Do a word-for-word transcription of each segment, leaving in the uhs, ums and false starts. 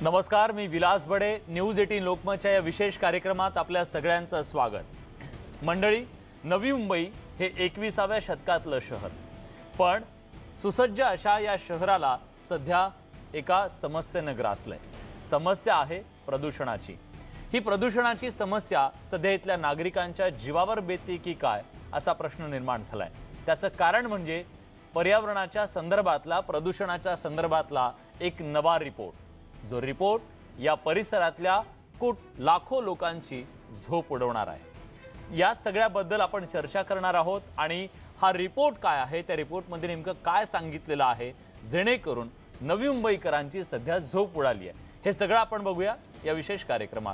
नमस्कार, मी विलास बडे. न्यूज अठरा लोकमतच्या या विशेष कार्यक्रमात आपल्या सगळ्यांचं स्वागत. मंडळी, नवी मुंबई हे एकविसाव्या शतकातलं शहर, पण सुसज्ज अशा या शहराला सध्या एका समस्येने ग्रासलंय. समस्या आहे प्रदूषणाची. ही प्रदूषणाची समस्या सध्या इथल्या नागरिकांच्या जीवावर बेतते की काय असा प्रश्न निर्माण झालाय. त्याचं कारण म्हणजे पर्यावरणाच्या संदर्भातला, प्रदूषणाच्या संदर्भातला एक नवा रिपोर्ट, जो रिपोर्ट या परिसरातल्या कोट लाखो लोकांची झोप उडवणार आहे. या सगळ्याबद्दल आपण चर्चा करणार आहोत आणि हा रिपोर्ट काय आहे, त्या रिपोर्टमध्ये नेमकं काय सांगितलेलं आहे जेणेकरून नवी मुंबईकरांची सध्या झोप उडाली आहे, हे सगळं आपण बघूया या विशेष कार्यक्रमात.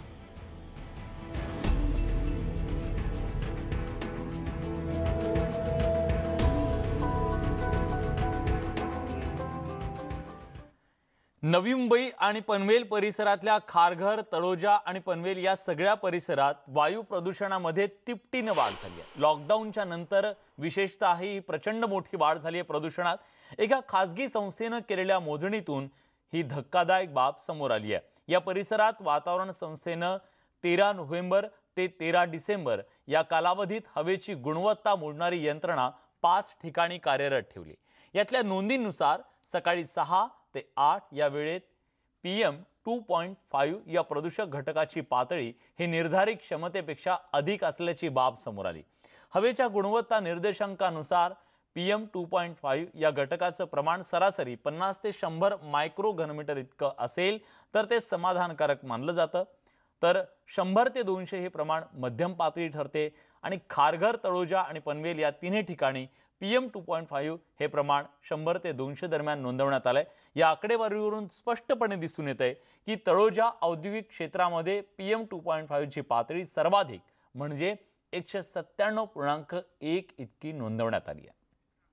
नवी मुंबई आणि पनवेल परिसरातल्या खारघर, तळोजा आणि पनवेल या सगळ्या परिसरात वायू प्रदूषणामध्ये तिपटीने वाढ झाली आहे. लॉकडाऊनच्या नंतर विशेषतः ही प्रचंड मोठी वाढ झाली आहे प्रदूषणात. एका खासगी संस्थेने केलेल्या मोजणीतून ही धक्कादायक बाब समोर आली आहे. या परिसरात वातावरण संस्थेने तेरा नोव्हेंबर ते तेरा डिसेंबर या कालावधीत हवेची गुणवत्ता मोजणारी यंत्रणा पाच ठिकाणी कार्यरत ठेवली. यातल्या नोंदींनुसार सकाळी सहा ते आठ या वेळेत P M two point five या प्रदूषक घटकाची पातळी ही निर्धारित क्षमतेपेक्षा अधिक असल्याची बाब समोर आली. हवेच्या गुणवत्ता निर्देशांकानुसार P M two point five या घटकाचं प्रमाण सरासरी पन्नास ते शंभर मायक्रो घनमीटर इतकं असेल तर ते समाधानकारक मानलं जातं. तर शंभर ते दोनशे हे प्रमाण मध्यम पातळी ठरते आणि खारघर, तळोजा आणि पनवेल या तिन्ही ठिकाणी P M two point five हे प्रमाण शंभर ते दोनशे दरम्यान नोंदवण्यात आलंय. या आकडेवारीवरून स्पष्टपणे दिसून येतंय की तळोजा औद्योगिक क्षेत्रामध्ये P M two point five ची पातळी सर्वाधिक म्हणजे एकशे सत्त्याण्णव पूर्णांक एक इतकी नोंदवण्यात आली आहे.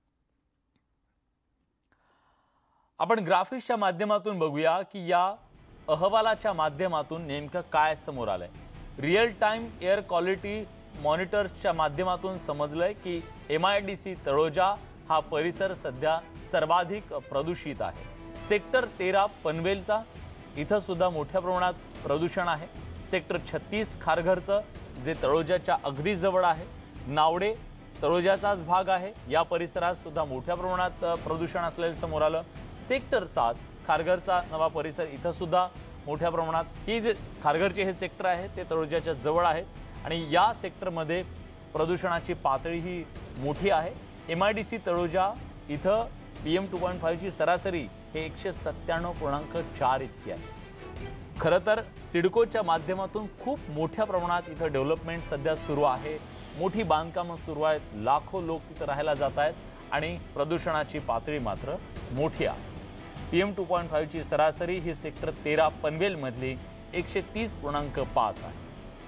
आपण ग्राफिक्सच्या माध्यमातून बघूया की या अहवालाच्या माध्यमातून नेमकं काय समोर आलंय. रिअल टाइम एअर क्वालिटी मॉनिटरच्या माध्यमातून समजलंय की M I D C Taloja हा परिसर सध्या सर्वाधिक प्रदूषित आहे. सेक्टर तेरा पनवेलचा, इथं सुद्धा मोठ्या प्रमाणात प्रदूषण आहे. सेक्टर छत्तीस खारघरचं, जे तळोजाच्या अगदी जवळ आहे. नावडे तळोजाचाच भाग आहे, या परिसरात सुद्धा मोठ्या प्रमाणात प्रदूषण असलेलं समोर आलं. सेक्टर सात खारघरचा नवा परिसर, इथं सुद्धा मोठ्या प्रमाणात, ही जे खारघरचे हे सेक्टर आहे ते तळोजाच्या जवळ आहे आणि या सेक्टरमध्ये प्रदूषणाची पातळी ही मोठी आहे. M I D C Taloja इथं P M two point five ची सरासरी हे एकशे सत्त्याण्णव पूर्णांक चार इतकी आहे. खरं तर सिडकोच्या माध्यमातून खूप मोठ्या प्रमाणात इथं डेव्हलपमेंट सध्या सुरू आहे. मोठी बांधकामं सुरू आहेत, लाखो लोक तिथं राहायला जात आहेत आणि प्रदूषणाची पातळी मात्र मोठी आहे. P M two point five ची सरासरी ही सेक्टर तेरा पनवेलमधली एकशे तीस पूर्णांक पाच आहे.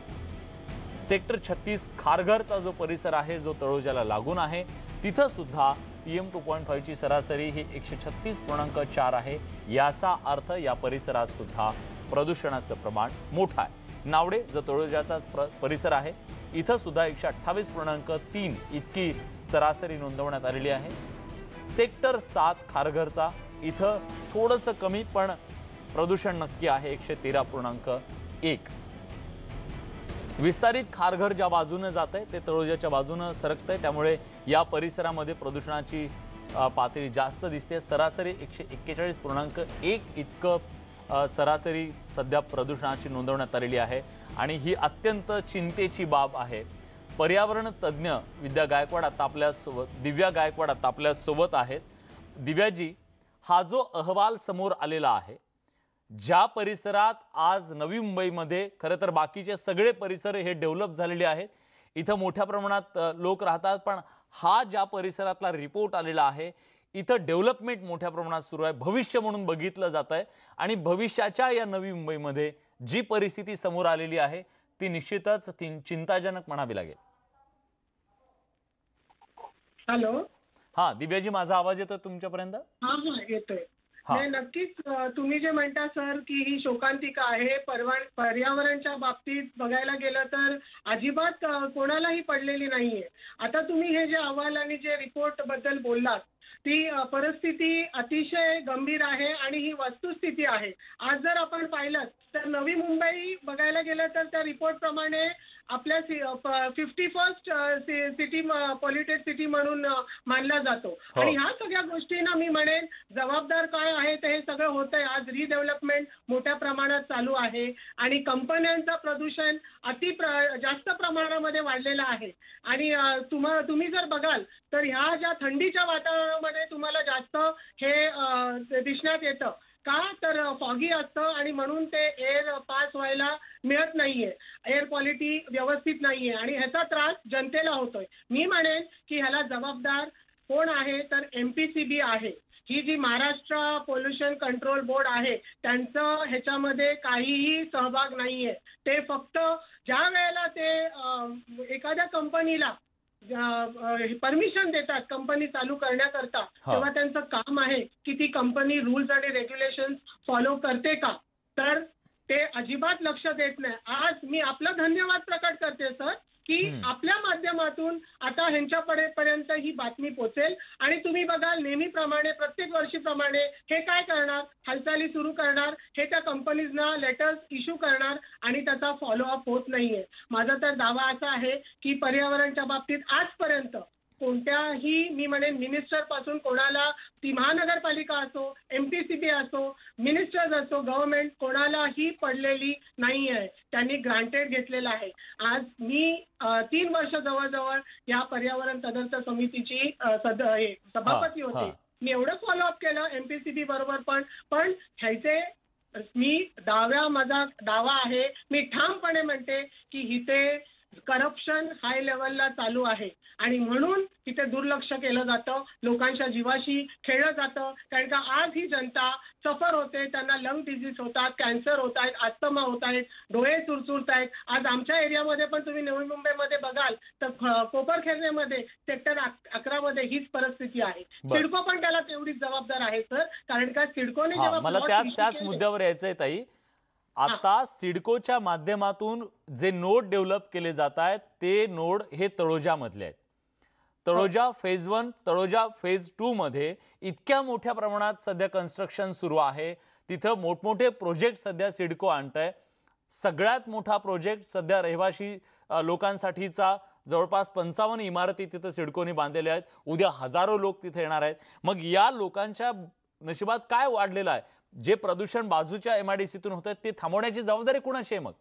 सेक्टर छत्तीस खारघरचा जो परिसर आहे, जो तळोजाला लागून आहे, तिथं सुद्धा P M two point five ची सरासरी ही एकशे छत्तीस पूर्णांक चार आहे. याचा अर्थ या परिसरात सुद्धा प्रदूषणाचं प्रमाण मोठं आहे. नावडे जो तळोजाचा परिसर आहे, इथं सुद्धा एकशे अठ्ठावीस पूर्णांक तीन इतकी सरासरी नोंदवण्यात आलेली आहे. सेक्टर सात खारघरचा, इथं थोडंसं कमी पण प्रदूषण नक्की आहे, एकशे तेरा पूर्णांक एक. विस्तारित खारघर ज्या बाजूने जात आहे ते तळोजाच्या बाजूने सरकतंय, त्यामुळे या परिसरामध्ये प्रदूषणाची पातळी जास्त दिसते. सरासरी एकशे एक्केचाळीस पूर्णांक एक इतकं सरासरी सध्या प्रदूषणाची नोंदवण्यात आलेली आहे आणि ही अत्यंत चिंतेची बाब आहे. पर्यावरण तज्ज्ञ विद्या गायकवाड आता आपल्यासोबत दिव्या गायकवाड आता आपल्यासोबत आहेत. दिव्याजी, हा जो अहवाल समोर आलेला आहे, ज्या परिसरात आज नवी मुंबईमध्ये खरं तर बाकीचे सगळे परिसर हे डेव्हलप झालेले आहेत, इथं मोठ्या प्रमाणात लोक राहतात, पण हा ज्या परिसरातला रिपोर्ट आलेला आहे, इथं डेव्हलपमेंट मोठ्या प्रमाणात सुरू आहे, भविष्य म्हणून बघितलं जात आहे आणि भविष्याच्या या नवी मुंबईमध्ये जी परिस्थिती समोर आलेली आहे ती निश्चितच चिंताजनक म्हणावी लागेल. हॅलो, हा दिव्याजी, माझा आवाज येतोय तुमच्यापर्यंत? हा हा येतोय. हा. नाही, नक्कीच अ, तुम्ही जे म्हणता सर की ही शोकांतिका आहे, पर्वा- पर्यावरणाच्या बाबतीत बघायला गेलं तर अजिबात अ, कोणालाही पडलेली नाहीये. आता तुम्ही हे जे अहवाल आणि जे रिपोर्ट बद्दल बोललात, ती अ, परिस्थिती अतिशय गंभीर आहे आणि ही वस्तुस्थिती आहे. आज जर आपण पाहिलं तर नवी मुंबई बघायला गेलं तर त्या रिपोर्ट प्रमाणे आपल्या fifty first city polluted city म्हणून अ, मानला जातो. हो. आणि ह्या सगळ्या गोष्टींना मी म्हणेन जबाबदार काय आहे तर हे सगळं होतंय. आज रिडेव्हलपमेंट मोठ्या प्रमाणात चालू आहे आणि कंपन्यांचं प्रदूषण अति प्र जास्त प्रमाणामध्ये वाढलेलं आहे. आणि अ, तुम्हा तुम्ही जर बघाल तर ह्या ज्या थंडीच्या वातावरणामध्ये तुम्हाला जास्त हे अ, दिसण्यात येतं. का तर फॉगी असतं आणि म्हणून ते एअर पास व्हायला मिळत नाहीये. एअर क्वालिटी व्यवस्थित नाहीये आणि ह्याचा त्रास जनतेला होतोय. मी म्हणेन की ह्याला जबाबदार कोण आहे तर एमपीसीबी आहे. ही जी महाराष्ट्र पोल्युशन कंट्रोल बोर्ड आहे त्यांचं ह्याच्यामध्ये काहीही सहभाग नाहीये. ते फक्त ज्या वेळेला ते अ, एखाद्या कंपनीला परमिशन देतात कंपनी चालू करण्याकरता, हा. तेव्हा त्यांचं काम आहे की ती कंपनी रूल्स आणि रेग्युलेशन फॉलो करते का, तर ते अजिबात लक्ष देत नाही. आज मी आपला धन्यवाद प्रकट करते सर की हम्म. आपल्या माध्यमातून आता ह्यांच्यापर्यंत ही बातमी पोहोचेल आणि तुम्ही बघाल नेहमीप्रमाणे प्रत्येक वर्षीप्रमाणे हे काय करणार, हालचाली सुरू करणार, हे त्या कंपनीजना लेटर्स इश्यू करणार आणि त्याचा फॉलोअप होत नाहीये. माझा तर दावा असा आहे की पर्यावरणाच्या बाबतीत आजपर्यंत कोणत्याही मी म्हणेन मिनिस्टर पासून कोणाला, ती महानगरपालिका असो, एमपीसीबी असो, मिनिस्टर्स असो, गव्हर्नमेंट कोणालाही पडलेली नाही आहे. त्यांनी ग्रांटेड घेतलेलं आहे. आज मी अ, तीन वर्ष जवळजवळ या पर्यावरण तदर्थ समितीची अ, सद हे, सभापती हा, होते. हा. मी एवढं फॉलोअप केलं एमपीसीबी बरोबर पण पण ह्याचे मी दाव्या माझा दावा आहे, मी ठामपणे म्हणते की इथे करप्शन हाय लेवलला चालू आहे आणि म्हणून तिथे दुर्लक्ष केलं जातं, लोकांच्या जीवाशी खेळलं जातं. कारण का आज ही जनता सफर होते, त्यांना लंग डिझीज होतात, कॅन्सर होत आहेत, अस्थमा होत आहेत, डोळे चुरचुरत आहेत. आज आमच्या एरियामध्ये पण तुम्ही नवी मुंबईमध्ये बघाल तर ख- कोपरखैरण्यामध्ये सेक्टर अकरा मध्ये हीच परिस्थिती आहे. बर. सिडको पण त्याला तेवढीच जबाबदार आहे सर, कारण का सिडकोने हा, जेव्हा मला plot त्या issue त्याच केले- मुद्द्यावर यायचंय ताई. आता सिडकोच्या माध्यमातून जे नोड डेव्हलप केले जात आहेत ते नोड हे तळोजा मधले आहेत. Taloja phase one, Taloja phase two मध्ये इतक्या मोठ्या प्रमाणात सध्या कन्स्ट्रक्शन सुरू आहे. तिथं मोठमोठे प्रोजेक्ट सध्या सिडको आणतंय. सगळ्यात मोठा प्रोजेक्ट सध्या रहिवाशी अ, लोकांसाठीचा जवळपास पंचावन्न इमारती तिथं सिडकोने बांधलेल्या आहेत. उद्या हजारो लोक तिथे येणार आहेत. मग या लोकांच्या नशिबात काय वाढलेलं आहे? जे प्रदूषण बाजूच्या एमआयडीसीतून होत आहे ते थांबवण्याची जबाबदारी कुणाची आहे मग?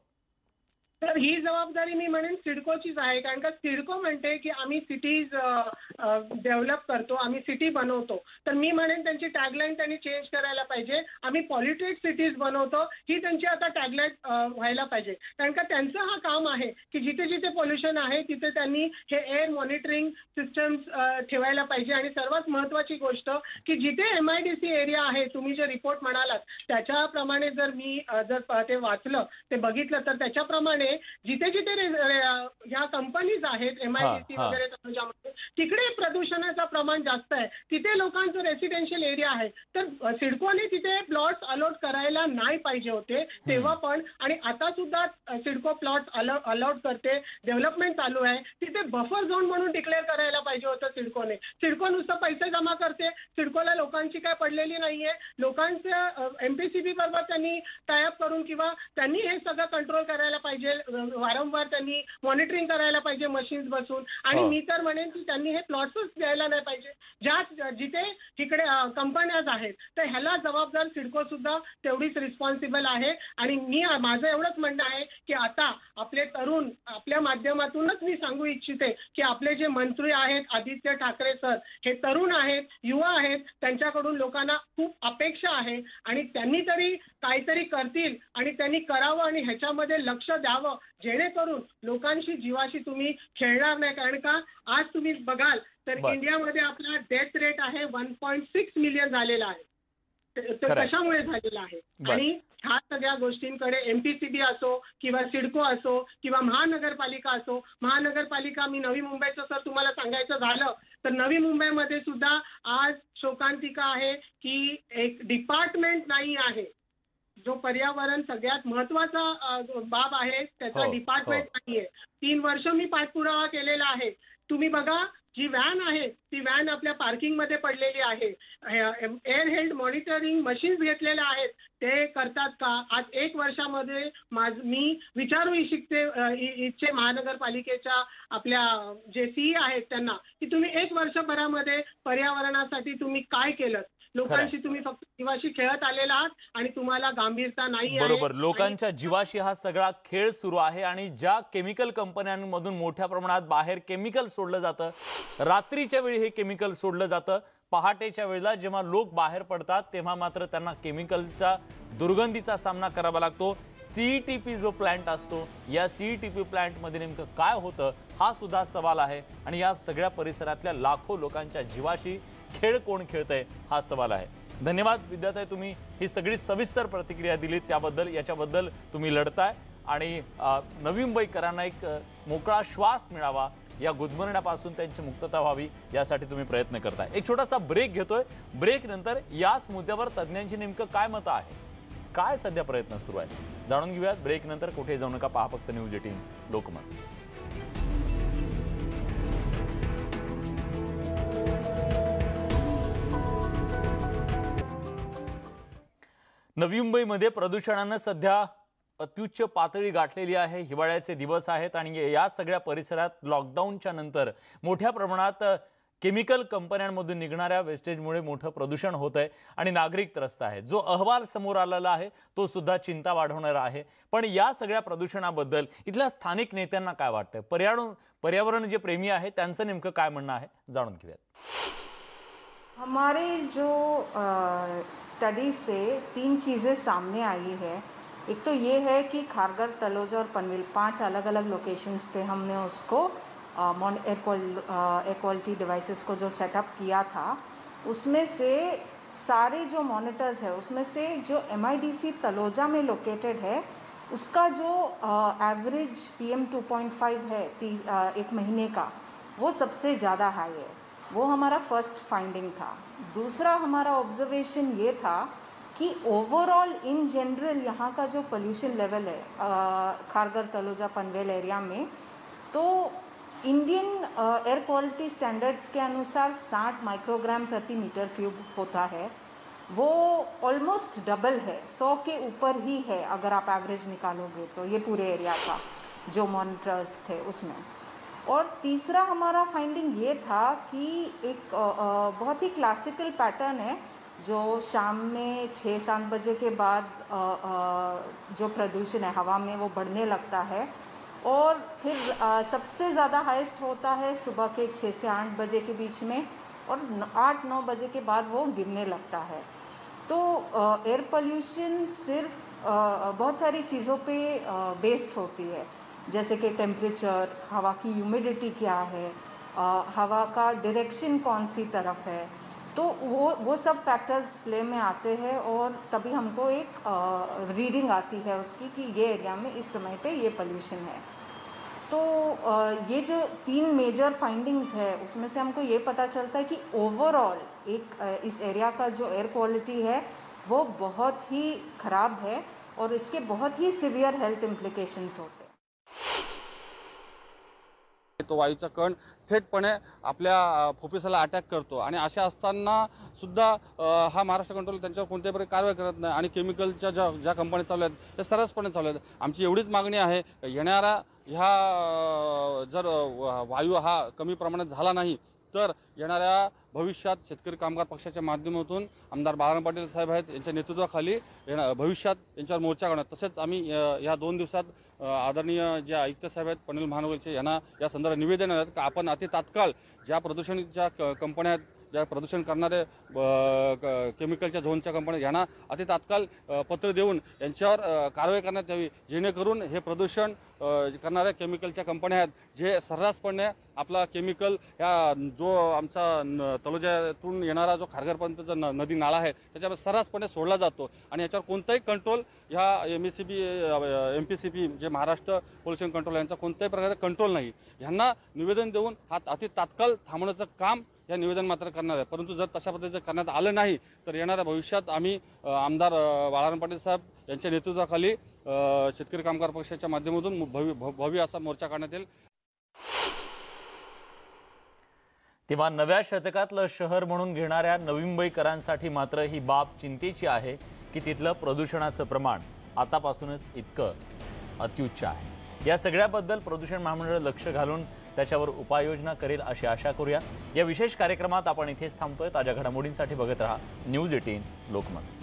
तर ही जबाबदारी मी म्हणेन सिडकोचीच आहे. कारण का सिडको म्हणते की आम्ही सिटीज डेव्हलप करतो, आम्ही सिटी बनवतो. तर मी म्हणेन त्यांची टॅगलाईन त्यांनी चेंज करायला पाहिजे. आम्ही पॉल्युटेड सिटीज बनवतो ही त्यांची आता टॅगलाईन व्हायला पाहिजे. कारण का त्यांचं हा काम आहे की जिथे जिथे पोल्युशन आहे तिथे त्यांनी हे एअर मॉनिटरिंग सिस्टम्स ठेवायला पाहिजे. आणि सर्वात महत्वाची गोष्ट की जिथे एमआयडीसी एरिया आहे, तुम्ही जे रिपोर्ट म्हणालात त्याच्याप्रमाणे जर मी अ, जर प- ते वाचलं, ते बघितलं तर त्याच्याप्रमाणे जिथे जिथे रे- रे- ह्या कंपनीज आहेत एमआयडीसी हा. वगैरे तळोजामध्ये, तिकडे प्रदूषणाचं प्रमाण जास्त आहे. तिथे लोकांचं रेसिडेन्शियल एरिया आहे. तर अ, सिडकोने तिथे प्लॉट्स अलॉट करायला नाही पाहिजे होते तेव्हा पण. आणि आता सुद्धा अ, सिडको प्लॉट्स अलॉट करते, डेव्हलपमेंट चालू आहे. तिथे बफर झोन म्हणून डिक्लेअर करायला पाहिजे होतं सिडकोने. सिडको नुसतं पैसे जमा करते, सिडकोला लोकांची काय पडलेली नाहीये. लोकांचं एमपीसीबी बरोबर त्यांनी टायअप करून किंवा त्यांनी हे सगळं कंट्रोल करायला पाहिजे. वारंवार त्यांनी मॉनिटरिंग करायला पाहिजे मशीन्स बसून. आणि हो. मी तर म्हणेन की त्यांनी हे प्लॉट्सच द्यायला नाही पाहिजे ज्या जिथे तिकडे कंपन्याज आहेत. तर ह्याला जबाबदार सिडको सुद्धा तेवढीच रिस्पॉन्सिबल आहे. आणि मी माझं एवढंच म्हणणं आहे की आता आपले तरुण, आपल्या माध्यमातूनच मी सांगू इच्छिते की आपले जे मंत्री आहेत आदित्य ठाकरे सर, हे तरुण आहेत, युवा आहेत, त्यांच्याकडून लोकांना खूप अपेक्षा आहे आणि त्यांनी तरी काहीतरी करतील आणि त्यांनी करावं आणि ह्याच्यामध्ये लक्ष द्यावं जेणेकरून लोकांशी जीवाशी तुम्ही खेळणार नाही. कारण का आज तुम्ही बघाल तर बर. इंडियामध्ये आपला डेथ रेट आहे वन पॉईंट सिक्स मिलियन झालेला आहे. ते ते खरंय. कशामुळे झालेला आहे? बर. आणि ह्या सगळ्या गोष्टींकडे एमपीसीबी असो किंवा सिडको असो किंवा महानगरपालिका असो, महानगरपालिका, मी नवी मुंबईचं सर तुम्हाला सांगायचं झालं तर नवी मुंबईमध्ये सुद्धा आज शोक शोकांतिका आहे की एक डिपार्टमेंट नाही आहे जो पर्यावरण सगळ्यात महत्वाचा अ, बाब आहे त्याचा हो, डिपार्टमेंट हो. नाहीये. तीन वर्ष मी पाठपुरावा केलेला आहे. तुम्ही बघा जी व्हॅन आहे ती व्हॅन आपल्या पार्किंग मध्ये पडलेली आहे. एअर हेल्थ मॉनिटरिंग मशीन्स घेतलेल्या आहेत ते करतात का? आज एक वर्षामध्ये माझ मी विचारू इच्छिते अ, इ- इच्छे महानगरपालिकेच्या आपल्या जे सीई आहेत त्यांना की तुम्ही एक वर्षभरामध्ये पर्यावरणासाठी तुम्ही काय केलं? लोकांशी तुम्ही फक्त जीवाशी खेळत आलेला आहात आणि तुम्हाला गांभीरता नाही आहे. बरोबर, आणि लोकांच्या जीवाशी हा सगळा खेळ सुरू आहे आणि ज्या केमिकल कंपन्यांमधून मोठ्या प्रमाणात बाहेर केमिकल सोडलं जातं, रात्रीच्या वेळी हे केमिकल सोडलं जातं, पहाटेच्या वेळेला जेव्हा लोक बाहेर पडतात तेव्हा मात्र त्यांना केमिकलच्या दुर्गंधीचा सामना करावा लागतो. सीईटीपी जो प्लांट असतो या सीईटीपी प्लांटमध्ये नेमकं काय होतं हा सुद्धा सवाल आहे आणि या सगळ्या परिसरातल्या लाखो लोकांच्या जीवाशी खेळ कोण खेळतंय हा सवाल आहे. धन्यवाद विद्याताई, तुम्ही ही सगळी सविस्तर प्रतिक्रिया दिलीत त्याबद्दल. याच्याबद्दल तुम्ही लढताय आणि अ, नवी मुंबईकरांना एक अ, मोकळा श्वास मिळावा, या गुदमरण्यापासून त्यांची मुक्तता व्हावी यासाठी तुम्ही प्रयत्न करताय. एक छोटासा ब्रेक घेतोय. ब्रेक नंतर याच मुद्द्यावर तज्ज्ञांची नेमकं काय मतं आहे, काय सध्या प्रयत्न सुरू आहेत जाणून घेऊयात. ब्रेक नंतर कुठे जाऊ नका, पहा फक्त न्यूज एटीन लोकमत. नवी मुंबईमध्ये प्रदूषणानं सध्या अत्युच्च पातळी गाठलेली आहे. हिवाळ्याचे दिवस आहेत आणि या सगळ्या परिसरात लॉकडाऊनच्या नंतर मोठ्या प्रमाणात केमिकल कंपन्यांमधून निघणाऱ्या वेस्टेजमुळे मोठं प्रदूषण होत आहे आणि नागरिक त्रस्त आहेत. जो अहवाल समोर आलेला आहे तो सुद्धा चिंता वाढवणारा आहे. पण या सगळ्या प्रदूषणाबद्दल इथल्या स्थानिक नेत्यांना काय वाटतं, पर्यावरण पर्यावरण जे प्रेमी आहे त्यांचं नेमकं काय म्हणणं आहे जाणून घेऊयात. हमारे जो स्टडी से तीन चीज़ें सामने आई है. एक तो ये है कि खारघर, तलोजा और पनवेल पांच अलग अलग लोकेशंस पे हमने उसको एयर क्वालिटी डिवाइसेस को जो सेटअप किया था, उसमें से सारे जो मॉनिटर्स है उसमें से जो M I D C Taloja में लोकेटेड है उसका जो average P M two point five है ती, uh, एक महीने का, वो सबसे ज़्यादा हाई है. वो हमारा फर्स्ट फाइंडिंग था. दूसरा हमारा ऑब्जर्वेशन ये था कि ओवरऑल इन जनरल यहाँ का जो पोल्यूशन लेवल है खारघर, तलोजा, पनवेल एरिया में, तो इंडियन एयर क्वालिटी स्टैंडर्ड्स के अनुसार साठ माइक्रोग्राम प्रति मीटर क्यूब होता है. वो ऑलमोस्ट डबल है, सौ के ऊपर ही है अगर आप एवरेज निकालोगे तो, ये पूरे एरिया का जो मॉनिटर्स थे उसमें. और तीसरा हमारा फाइंडिंग ये था कि एक आ, आ, बहुत ही क्लासिकल पैटर्न है जो शाम में छः सात बजे के बाद आ, आ, जो प्रदूषण है हवा में वो बढ़ने लगता है और फिर आ, सबसे ज़्यादा हाईएस्ट होता है सुबह के छः से आठ बजे के बीच में और आठ नौ बजे के बाद वो गिरने लगता है. तो एयर पोल्यूशन सिर्फ आ, बहुत सारी चीज़ों पे बेस्ड होती है, जैसे कि टेम्परेचर, हवा की ह्यूमिडिटी क्या है, आ, हवा का डायरेक्शन कौन सी तरफ है, तो वो वो सब फैक्टर्स प्ले में आते हैं और तभी हमको एक रीडिंग आती है उसकी कि ये एरिया में इस समय पे ये पोल्यूशन है. तो आ, ये जो तीन मेजर फाइंडिंग्स है उसमें से हमको ये पता चलता है कि ओवरऑल एक आ, इस एरिया का जो एयर क्वालिटी है वो बहुत ही ख़राब है और इसके बहुत ही सिवियर हेल्थ इम्प्लिकेशंस होते हैं. तो वायूचा कण थेटपणे आपल्या फुफ्फुसाला अटॅक करतो आणि अशा असताना सुद्धा हा महाराष्ट्र कंट्रोल त्यांच्यावर कोणत्याही प्रकारे कारवाई करत नाही आणि केमिकलच्या ज्या ज्या कंपन्या चालू आहेत त्या सरसपणे चालू आहेत. आमची एवढीच मागणी आहे, येणारा ह्या जर वायू हा कमी प्रमाणात झाला नाही तर येणाऱ्या भविष्यात शेतकरी कामगार पक्षाच्या माध्यमातून आमदार बाळाराम पाटील साहेब आहेत यांच्या नेतृत्वाखाली येणार भविष्यात यांच्यावर मोर्चा काढणार. तसेच आम्ही या दोन दिवसात आदरणीय जे आयुक्त साहेब आहेत पनवेल महानगरचे यांना या संदर्भात निवेदन आहेत की आपण अति तात्काळ ज्या प्रदूषणाच्या कंपन्या आहेत, ज्या प्रदूषण करणारे केमिकलच्या झोनच्या कंपन्या यांना अति तात्काळ पत्र देऊन यांच्यावर कारवाई करण्यात यावी, जेणेकरून हे प्रदूषण करणाऱ्या केमिकलच्या कंपन्या आहेत, जे सर्रासपणे आपला केमिकल ह्या जो आमचा तलोजातून येणारा जो खारघरपर्यंतचा न नदी नाळा आहे त्याच्यावर सर्रासपणे सोडला जातो आणि याच्यावर कोणताही कंट्रोल ह्या M S C B M P C P जे महाराष्ट्र पोल्युशन कंट्रोल यांचा कोणत्याही प्रकारचा कंट्रोल नाही. ह्यांना निवेदन देऊन हा अति तात्काळ थांबवण्याचं काम या निवेदन मात्र करणार आहे. परंतु जर तशा पद्धतीचं करण्यात आलं नाही तर येणाऱ्या भविष्यात आम्ही आमदार बाळाराम पाटील साहेब यांच्या नेतृत्वाखाली शेतकरी कामगार पक्षाच्या माध्यमातून भव्य भव्य असा मोर्चा काढण्यात येईल. तेव्हा नव्या शतकातलं शहर म्हणून घेणाऱ्या नवी मुंबईकरांसाठी मात्र ही बाब चिंतेची आहे की तिथलं प्रदूषणाचं प्रमाण आतापासूनच इतकं अत्युच्च आहे. या सगळ्याबद्दल प्रदूषण महामंडळ लक्ष घालून त्याच्यावर उपाययोजना करेल अशी आशा करूया. या विशेष कार्यक्रमात आपण इथेच थांबतोय. ताज्या घडामोडींसाठी बघत रहा न्यूज अठरा लोकमत.